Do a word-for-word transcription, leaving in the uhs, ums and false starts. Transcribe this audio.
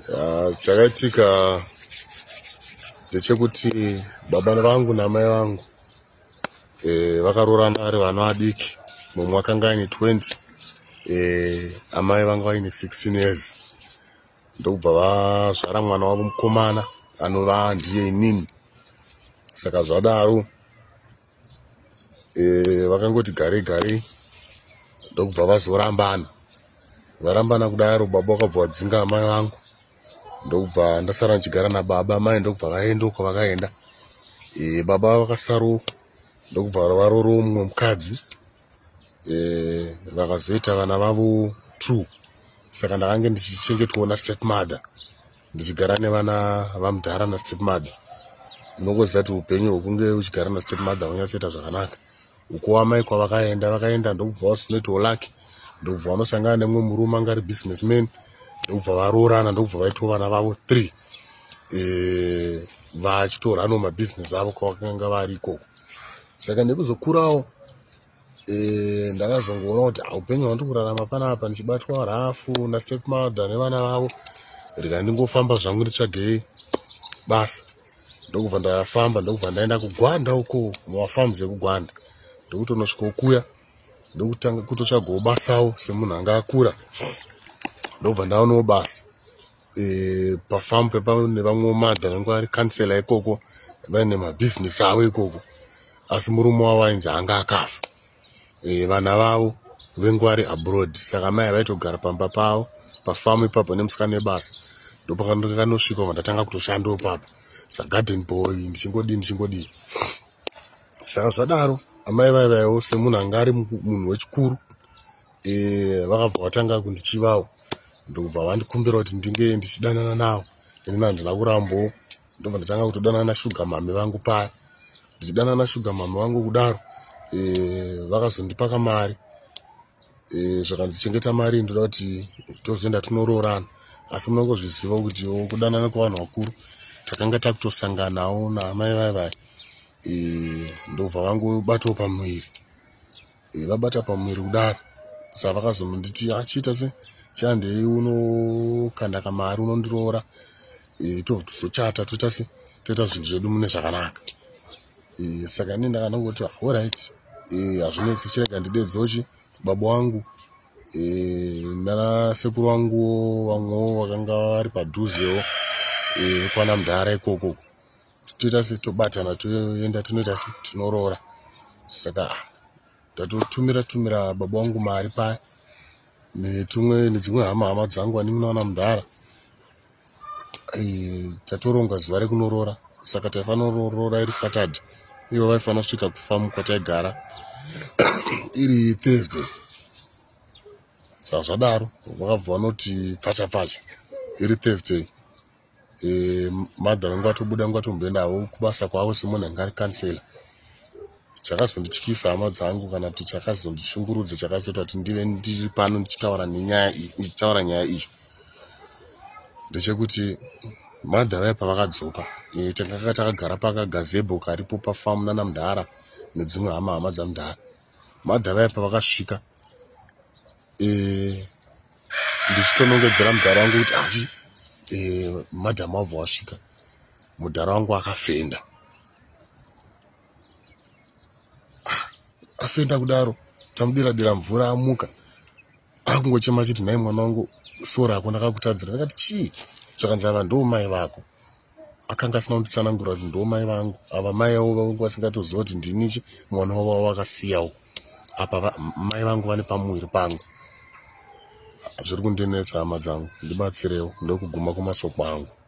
Chakaitika ndechekuti baba vangu namai vangu eh vakarorana vari vana vadiki. Mumwe akanga aine twenty, eh amai vangu vaine sixteen years. Ndokubva vazvara mwana wavo mukomana anova ndiye inini. Saka zvadaro eh vakangoti gare gare ndokubva vazorambana. Varambana kudaro baba vakabva vadzinga amai vangu. Ndokubva ndasara ndichigara nababa, mai ndokubva vaenda uko vakaenda. E, baba vakasaro ndokubva varoro mumwe mukadzi. E, vakazoita vana vavo two. Saka ndakange ndichichengetwa nastepmother, ndichigara nevana vamudhara nastepmother. Unongoziva kuti upenyu hwekunge uchigara nastepmother hunyatsoita zvakanaka. Uko amai kwavakaenda vakaenda ndokubva vazinoitawo lucky. Ndokubva vanosangana nemumwe murume anga ari businessman. Ndokubva varoorana ndokubva vaitwa vana vavo three. Eh, vachitoranawo mabhizinesi avo kwavakanga vari ikoko. Saka ndikuzokurawo eh ndakazongoona kuti upenyu hwandiri kurarama panapa ndichibatwa rafu nastepmother nevana vavo, rega ndingofamba zvangu nditsvage basa. Ndokubva ndafamba ndokubva ndaenda kugwanda uko mumafarms ekugwanda. Ndokutonosvika ukuya ndokutanga kutotsvagawo basawo semunhu anga akura. Ndobva ndaonawo basa e, pafamu pepa nevamwe madha vangu ari kansela ikoko, vaine mabhizinesi avo ikoko. Asi murume wavo ainzi anga akafa. E, vana vavo vengu vari abroad. Saka mai vaitogara pamba pavo pafamu ipapo nemusikana nebasa. Ndopakanosvika vandatanga kutoshandawo papa sagarden boy ndichingodii ndichingodii. Saka zvadaro amai vaivaiwo semunhu anga ari munhu wechikuru. E, vakabva vatanga kundichivawo. Ndokubva vandikumbira kuti ndinge ndichidanana navo. Ini handina kurambo. Ndobva ndatanga kutodanana nashuga mami vangu paya. Ndichidanana nashuga mami vangu kudaro, eh vakazondipa kamari. Eh zvakandichengeta mari ndoda kuti tozoenda tunoroorana. Asi munongozviziva kuti kudanana kwavanhu vakuru takanga takutosanganawo naamai vaivai. Eh ndobva vangobatawo pamwiri. Eh vabata pamwiri kudaro. Saka vakazonditi achiita se chandei unokanda kamari unondiroora. E, tozochata toita se toita zvinhu zvedu mune zvakanaka. E, saka ini ndakanongoti all right, e, hazvinetsi chirega ndidedzochi baba wangu e, nana sekuru wangu vamwewo vakanga vari padhuzewo e, kwana mudhara ikoko. Toita se tobatana toenda tonoita se tinoroora. Saka ndatotumira tumira baba wangu mari paya netumwe nedzimwe hama hama dzangu vandinoona mudhara. E, tatoronga zuva rekunoroora. Saka taifanira kunoroora iri Saturday. Ivo vaifanira kusvika kufamu kwataigara iri Thursday. Saka zvadaro vakabva vanoti pfacha pfacha iri Thursday. E, madha vangu vatobuda vangu vatomboendawo kubasa kwavo semunhu anga ari kansela. Chakazondityisa hama dzangu kana kuti chakazondishungurudza chakazoita kuti ndive ndiri pano ndichitaura nenyaya iyi ndichitaura nyaya iyi ndechekuti madha vaipa vakadzoka. E, takanga takagara pakagazebo karipo pafamu nana mudhara nedzimwe hama hama dzamudhara. Madha vaipa vakasvika. E, ndichitonongedzera mudhara wangu kuti achi e, madhamu wabva wasvika. Mudhara wangu akafenda. Afenda kudaro tamudira dira mvura amuka. Akungochema chiti nhai mwana wangu sora ako ndakakutadzira. Ndakati chii? Zvakanzava ndo mai vako. Akanga asina kunditsanangura kuti ndo mai vangu. Ava mai avo vangu vasingatoziva kuti ndinichi mwana wavo wakasiyawo. Apa mai vangu vane pamuviri pangu. Zviri kundinetsa hama dzangu. Ndibatsirewo ndokuguma kumasoko angu.